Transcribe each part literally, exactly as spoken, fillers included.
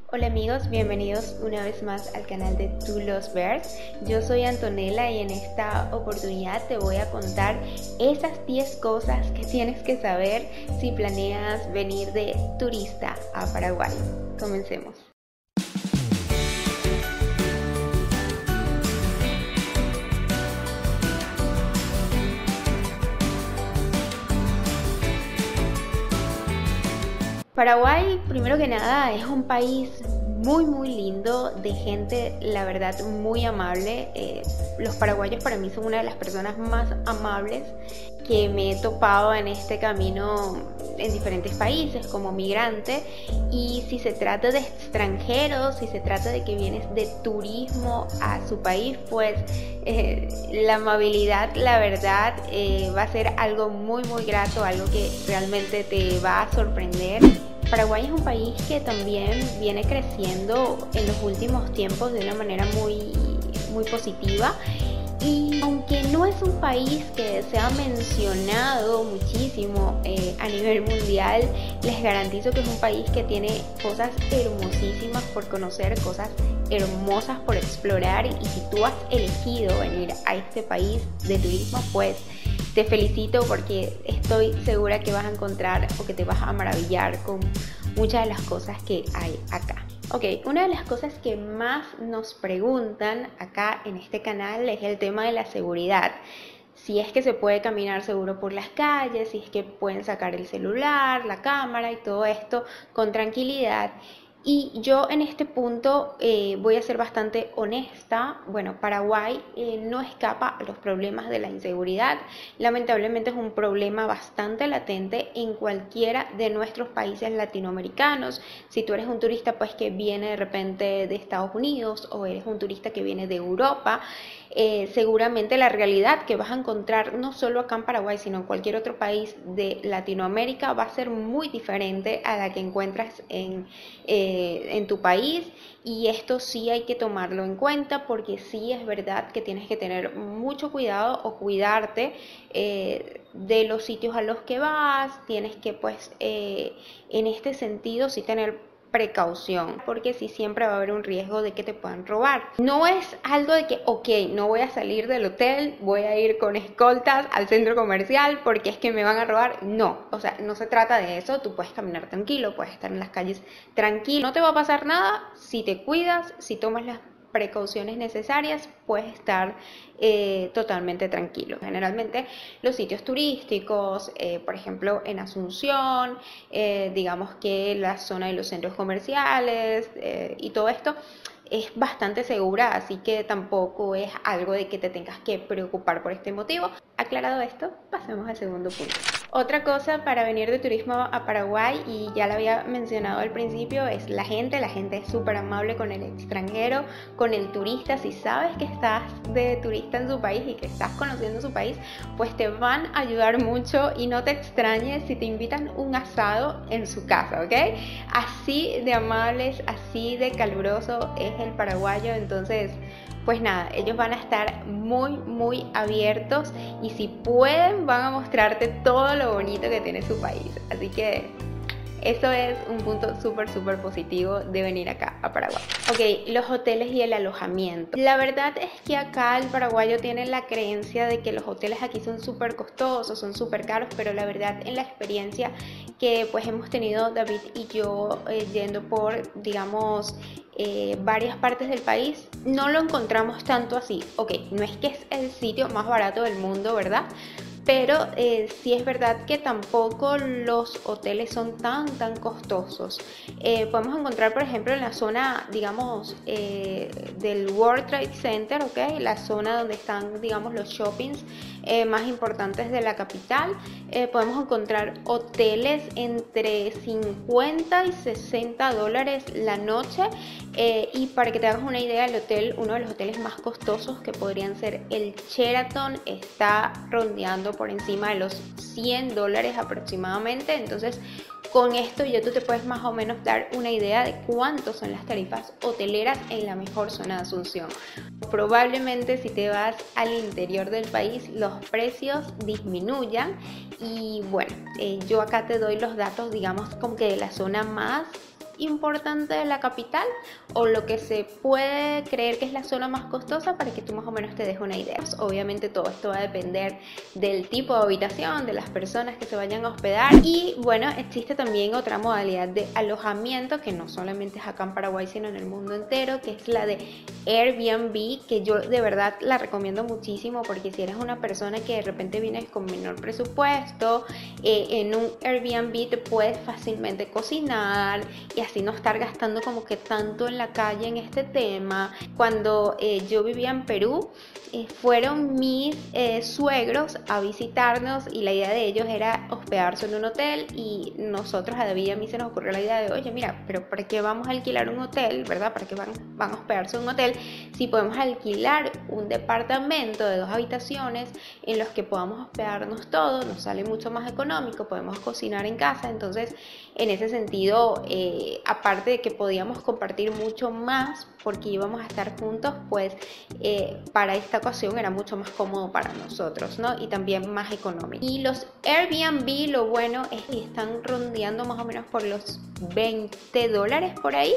Hola amigos, bienvenidos una vez más al canal de To Los Bears. Yo soy Antonella y en esta oportunidad te voy a contar esas diez cosas que tienes que saber si planeas venir de turista a Paraguay. Comencemos. Paraguay, primero que nada, es un país muy muy lindo, de gente, la verdad, muy amable. Eh, los paraguayos para mí son una de las personas más amables que me he topado en este camino en diferentes países como migrante. Y si se trata de extranjeros, si se trata de que vienes de turismo a su país, pues eh, la amabilidad, la verdad, eh, va a ser algo muy muy grato, algo que realmente te va a sorprender. Paraguay es un país que también viene creciendo en los últimos tiempos de una manera muy, muy positiva, y aunque no es un país que se ha mencionado muchísimo eh, a nivel mundial, les garantizo que es un país que tiene cosas hermosísimas por conocer, cosas hermosas por explorar. Y si tú has elegido venir a este país de turismo, pues te felicito, porque estoy segura que vas a encontrar o que te vas a maravillar con muchas de las cosas que hay acá. Ok, una de las cosas que más nos preguntan acá en este canal es el tema de la seguridad. Si es que se puede caminar seguro por las calles, si es que pueden sacar el celular, la cámara y todo esto con tranquilidad. Y yo en este punto eh, voy a ser bastante honesta. Bueno, Paraguay eh, no escapa a los problemas de la inseguridad. Lamentablemente es un problema bastante latente en cualquiera de nuestros países latinoamericanos. Si tú eres un turista pues que viene de repente de Estados Unidos, o eres un turista que viene de Europa, eh, seguramente la realidad que vas a encontrar no solo acá en Paraguay, sino en cualquier otro país de Latinoamérica va a ser muy diferente a la que encuentras en eh, en tu país. Y esto sí hay que tomarlo en cuenta, porque sí es verdad que tienes que tener mucho cuidado o cuidarte eh, de los sitios a los que vas. Tienes que pues eh, en este sentido sí tener precaución, porque sí siempre va a haber un riesgo de que te puedan robar. No es algo de que, ok, no voy a salir del hotel, voy a ir con escoltas al centro comercial porque es que me van a robar. No, o sea, no se trata de eso. Tú puedes caminar tranquilo, puedes estar en las calles tranquilo, no te va a pasar nada si te cuidas, si tomas las precauciones necesarias, puedes estar eh, totalmente tranquilo. Generalmente los sitios turísticos, eh, por ejemplo en Asunción, eh, digamos que la zona de los centros comerciales eh, y todo esto es bastante segura, así que tampoco es algo de que te tengas que preocupar por este motivo. Aclarado esto, pasemos al segundo punto. Otra cosa para venir de turismo a Paraguay, y ya lo había mencionado al principio, es la gente. La gente es súper amable con el extranjero, con el turista. Si sabes que estás de turista en su país y que estás conociendo su país, pues te van a ayudar mucho, y no te extrañes si te invitan un asado en su casa, ¿ok? Así de amables, así de caluroso es el paraguayo. Entonces pues nada, ellos van a estar muy muy abiertos, y si pueden van a mostrarte todo lo bonito que tiene su país. Así que eso es un punto súper súper positivo de venir acá a Paraguay. Ok, los hoteles y el alojamiento. La verdad es que acá el paraguayo tiene la creencia de que los hoteles aquí son súper costosos, son súper caros, pero la verdad, en la experiencia que pues hemos tenido David y yo eh, yendo por, digamos, eh, varias partes del país, no lo encontramos tanto así. Ok, no es que es el sitio más barato del mundo, ¿verdad? Pero eh, sí es verdad que tampoco los hoteles son tan tan costosos. Eh, podemos encontrar, por ejemplo, en la zona, digamos, eh, del World Trade Center, ¿ok? La zona donde están, digamos, los shoppings eh, más importantes de la capital. Eh, podemos encontrar hoteles entre cincuenta y sesenta dólares la noche. Eh, y para que te hagas una idea, el hotel, uno de los hoteles más costosos, que podrían ser el Sheraton, está rondeando por encima de los cien dólares aproximadamente. Entonces con esto ya tú te puedes más o menos dar una idea de cuánto son las tarifas hoteleras en la mejor zona de Asunción. Probablemente si te vas al interior del país los precios disminuyan, y bueno, eh, yo acá te doy los datos, digamos, como que de la zona más importante de la capital o lo que se puede creer que es la zona más costosa, para que tú más o menos te des una idea. Obviamente todo esto va a depender del tipo de habitación, de las personas que se vayan a hospedar. Y bueno, existe también otra modalidad de alojamiento que no solamente es acá en Paraguay sino en el mundo entero, que es la de Airbnb, que yo de verdad la recomiendo muchísimo, porque si eres una persona que de repente vienes con menor presupuesto, eh, en un Airbnb te puedes fácilmente cocinar y así no estar gastando como que tanto en la calle en este tema. Cuando eh, yo vivía en Perú, eh, fueron mis eh, suegros a visitarnos y la idea de ellos era hospedarse en un hotel, y nosotros a David y a mí se nos ocurrió la idea de, oye mira, pero ¿para qué vamos a alquilar un hotel, verdad? ¿Para qué van, van a hospedarse en un hotel si podemos alquilar un departamento de dos habitaciones en los que podamos hospedarnos todos? Nos sale mucho más económico, podemos cocinar en casa. Entonces en ese sentido, eh, aparte de que podíamos compartir mucho más porque íbamos a estar juntos, pues eh, para esta ocasión era mucho más cómodo para nosotros, ¿no? Y también más económico. Y los Airbnb, lo bueno es que están rondeando más o menos por los veinte dólares por ahí.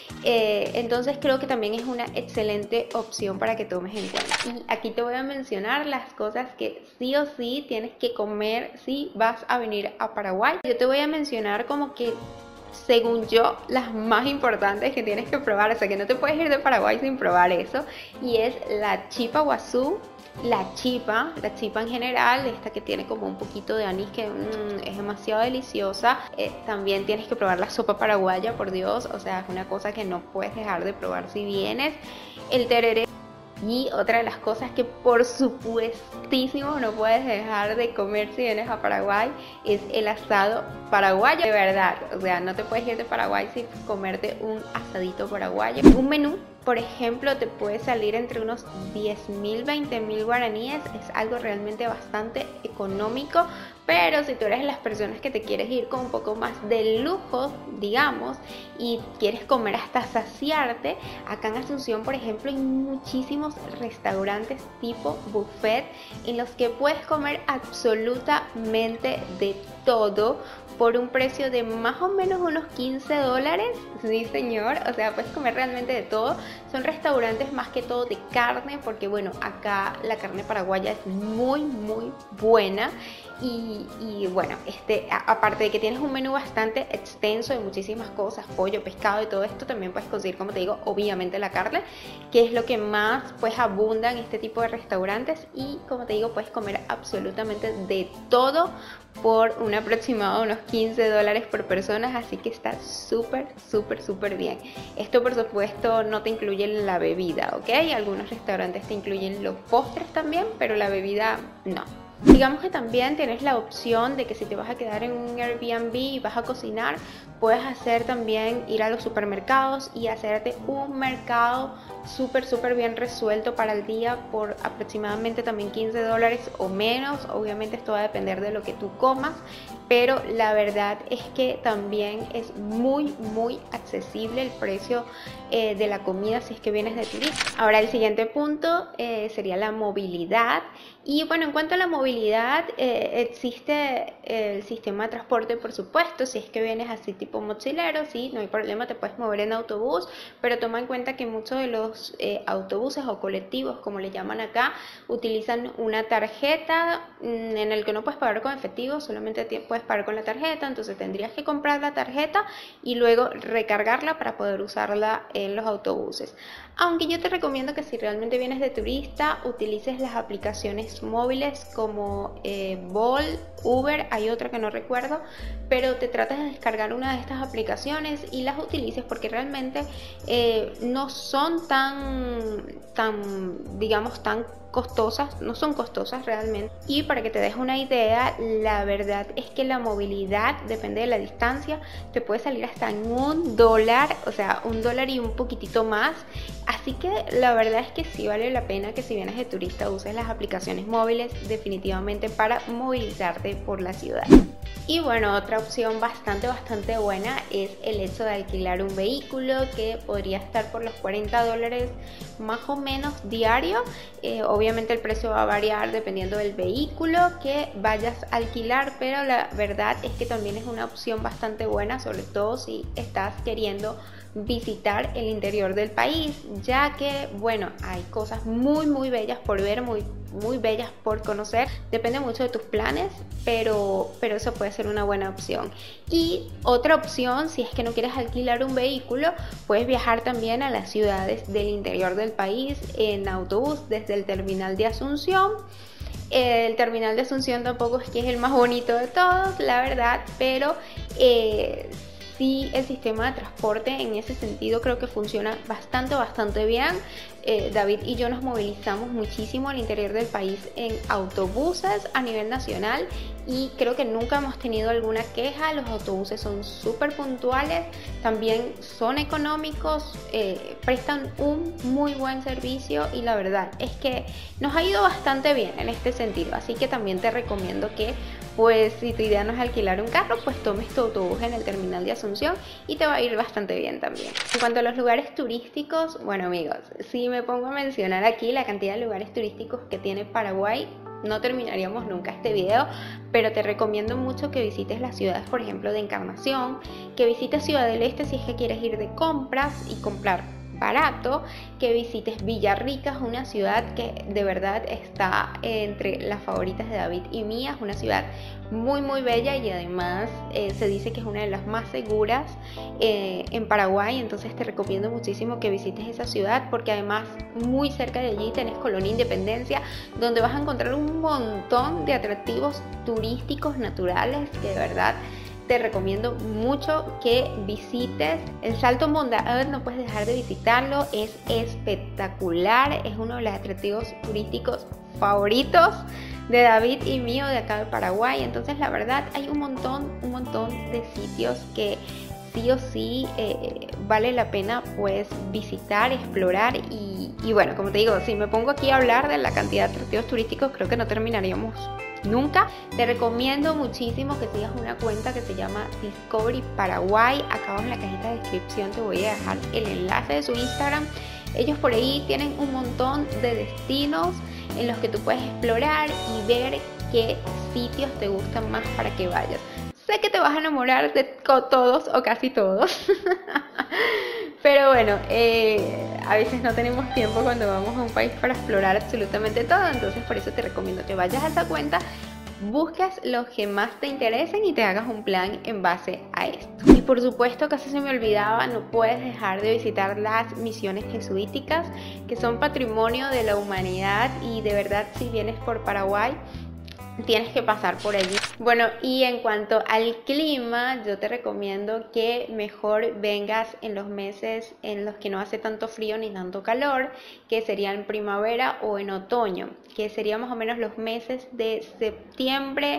Eh, entonces creo que también es una excelente opción para que tomes en cuenta. Y aquí te voy a mencionar las cosas que sí o sí tienes que comer si vas a venir a Paraguay. Yo te voy a mencionar como que, según yo, las más importantes que tienes que probar, o sea que no te puedes ir de Paraguay sin probar eso, y es la chipa guazú, la chipa, la chipa en general, esta que tiene como un poquito de anís, que mmm, es demasiado deliciosa. Eh, también tienes que probar la sopa paraguaya, por Dios, o sea, es una cosa que no puedes dejar de probar si vienes. El tereré. Y otra de las cosas que por supuestísimo no puedes dejar de comer si vienes a Paraguay es el asado paraguayo. De verdad, o sea, no te puedes ir de Paraguay sin comerte un asadito paraguayo. Un menú, por ejemplo, te puede salir entre unos diez mil, veinte mil guaraníes. Es algo realmente bastante económico. Pero si tú eres de las personas que te quieres ir con un poco más de lujo, digamos, y quieres comer hasta saciarte, acá en Asunción, por ejemplo, hay muchísimos restaurantes tipo buffet en los que puedes comer absolutamente de todo por un precio de más o menos unos quince dólares. Sí, señor, o sea, puedes comer realmente de todo. Son restaurantes más que todo de carne, porque bueno, acá la carne paraguaya es muy muy buena. Y, y bueno, este, a, aparte de que tienes un menú bastante extenso de muchísimas cosas, pollo, pescado y todo esto, también puedes conseguir, como te digo, obviamente la carne, que es lo que más pues abunda en este tipo de restaurantes. Y como te digo, puedes comer absolutamente de todo por un aproximado de unos quince dólares por persona, así que está súper, súper, súper bien. Esto por supuesto no te incluye la bebida, ¿ok? Algunos restaurantes te incluyen los postres también, pero la bebida no. Digamos que también tienes la opción de que si te vas a quedar en un Airbnb y vas a cocinar, puedes hacer también ir a los supermercados y hacerte un mercado súper súper bien resuelto para el día por aproximadamente también quince dólares o menos. Obviamente esto va a depender de lo que tú comas, pero la verdad es que también es muy muy accesible el precio eh, de la comida si es que vienes de turista. Ahora el siguiente punto eh, sería la movilidad. Y bueno, en cuanto a la movilidad, eh, existe el sistema de transporte, por supuesto. Si es que vienes así tipo mochilero, sí, no hay problema, te puedes mover en autobús, pero toma en cuenta que muchos de los eh, autobuses o colectivos, como le llaman acá, utilizan una tarjeta mmm, en el que no puedes pagar con efectivo, solamente puedes pagar con la tarjeta. Entonces tendrías que comprar la tarjeta y luego recargarla para poder usarla en los autobuses. Aunque yo te recomiendo que si realmente vienes de turista, utilices las aplicaciones móviles como eh, Bolt, Uber, hay otra que no recuerdo, pero te tratas de descargar una de estas aplicaciones y las utilices, porque realmente eh, no son tan, tan, digamos, tan costosas, no son costosas realmente. Y para que te des una idea, la verdad es que la movilidad, depende de la distancia, te puede salir hasta en un dólar, o sea, un dólar y un poquitito más. Así que la verdad es que sí vale la pena que si vienes de turista uses las aplicaciones móviles definitivamente para movilizarte por la ciudad. Y bueno, otra opción bastante bastante buena es el hecho de alquilar un vehículo, que podría estar por los cuarenta dólares más o menos diario. Eh, obviamente obviamente el precio va a variar dependiendo del vehículo que vayas a alquilar, pero la verdad es que también es una opción bastante buena, sobre todo si estás queriendo visitar el interior del país, ya que bueno, hay cosas muy muy bellas por ver, muy muy bellas por conocer, depende mucho de tus planes, pero, pero eso puede ser una buena opción. Y otra opción, si es que no quieres alquilar un vehículo, puedes viajar también a las ciudades del interior del país en autobús desde el terminal de Asunción. El terminal de Asunción tampoco es que es el más bonito de todos, la verdad, pero eh, sí, el sistema de transporte en ese sentido creo que funciona bastante, bastante bien. Eh, David y yo nos movilizamos muchísimo al interior del país en autobuses a nivel nacional y creo que nunca hemos tenido alguna queja. Los autobuses son súper puntuales, también son económicos, eh, prestan un muy buen servicio y la verdad es que nos ha ido bastante bien en este sentido, así que también te recomiendo que pues si tu idea no es alquilar un carro, pues tomes tu autobús en el terminal de Asunción y te va a ir bastante bien también. En cuanto a los lugares turísticos, bueno amigos, si me pongo a mencionar aquí la cantidad de lugares turísticos que tiene Paraguay, no terminaríamos nunca este video, pero te recomiendo mucho que visites las ciudades, por ejemplo, de Encarnación, que visites Ciudad del Este si es que quieres ir de compras y comprar barato, que visites Villarrica, una ciudad que de verdad está entre las favoritas de David y mía, es una ciudad muy muy bella y además eh, se dice que es una de las más seguras eh, en Paraguay, entonces te recomiendo muchísimo que visites esa ciudad porque además muy cerca de allí tenés Colonia Independencia, donde vas a encontrar un montón de atractivos turísticos naturales que de verdad te recomiendo mucho que visites. El Salto Mondaver no puedes dejar de visitarlo, es espectacular, es uno de los atractivos turísticos favoritos de David y mío de acá de Paraguay. Entonces la verdad hay un montón, un montón de sitios que sí o sí eh, vale la pena pues visitar, explorar y, y bueno, como te digo, si me pongo aquí a hablar de la cantidad de atractivos turísticos creo que no terminaríamos nunca. Te recomiendo muchísimo que sigas una cuenta que se llama Discovery Paraguay. Acá abajo en la cajita de descripción te voy a dejar el enlace de su Instagram. Ellos por ahí tienen un montón de destinos en los que tú puedes explorar y ver qué sitios te gustan más para que vayas. Sé que te vas a enamorar de todos o casi todos. Pero bueno, eh, a veces no tenemos tiempo cuando vamos a un país para explorar absolutamente todo, entonces por eso te recomiendo que vayas a esa cuenta, busques los que más te interesen y te hagas un plan en base a esto. Y por supuesto, casi se me olvidaba, no puedes dejar de visitar las misiones jesuíticas, que son patrimonio de la humanidad y de verdad si vienes por Paraguay, tienes que pasar por allí. Bueno, y en cuanto al clima, yo te recomiendo que mejor vengas en los meses en los que no hace tanto frío ni tanto calor, que serían primavera o en otoño, que serían más o menos los meses de septiembre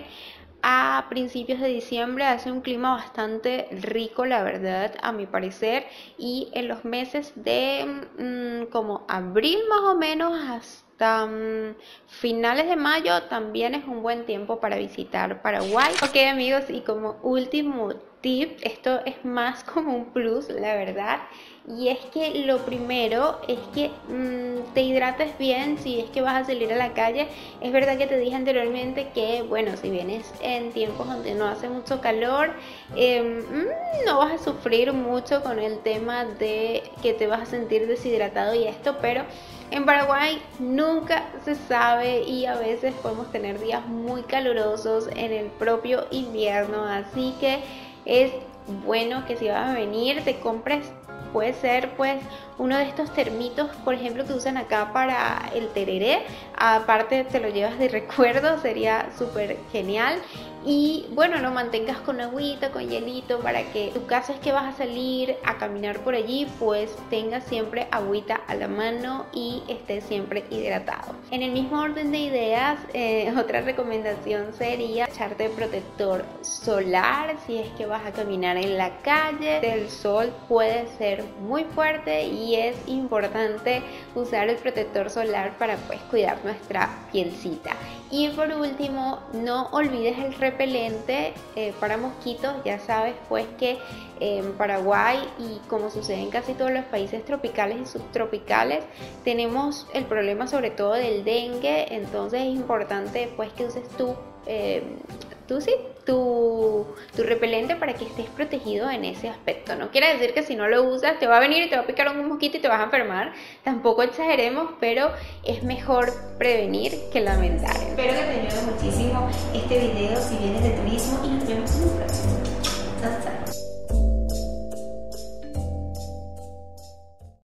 a principios de diciembre. Hace un clima bastante rico, la verdad, a mi parecer, y en los meses de mmm, como abril más o menos hasta Um, finales de mayo también es un buen tiempo para visitar Paraguay. Ok amigos, y como último tip, esto es más como un plus la verdad, y es que lo primero es que mmm, te hidrates bien si es que vas a salir a la calle. Es verdad que te dije anteriormente que bueno, si vienes en tiempos donde no hace mucho calor, eh, mmm, no vas a sufrir mucho con el tema de que te vas a sentir deshidratado y esto, pero en Paraguay nunca se sabe y a veces podemos tener días muy calurosos en el propio invierno, así que es bueno que si vas a venir te compres, puede ser pues uno de estos termitos, por ejemplo, que usan acá para el tereré, aparte te lo llevas de recuerdo, sería súper genial. Y bueno, lo mantengas con agüita, con hielito, para que tu caso es que vas a salir a caminar por allí, pues tengas siempre agüita a la mano y estés siempre hidratado. En el mismo orden de ideas, eh, otra recomendación sería echarte protector solar si es que vas a caminar en la calle. El sol puede ser muy fuerte y es importante usar el protector solar para pues cuidar nuestra pielcita. Y por último, no olvides el repelente repelente eh, para mosquitos. Ya sabes pues que en Paraguay, y como sucede en casi todos los países tropicales y subtropicales, tenemos el problema sobre todo del dengue. Entonces es importante pues que uses tu, eh, tú sí, tu, tu repelente para que estés protegido en ese aspecto. No quiere decir que si no lo usas te va a venir y te va a picar un mosquito y te vas a enfermar. Tampoco exageremos, pero es mejor prevenir que lamentar. Espero que te ayude muchísimo este video si vienes de turismo y nos vemos en un próximo. Chao, chao.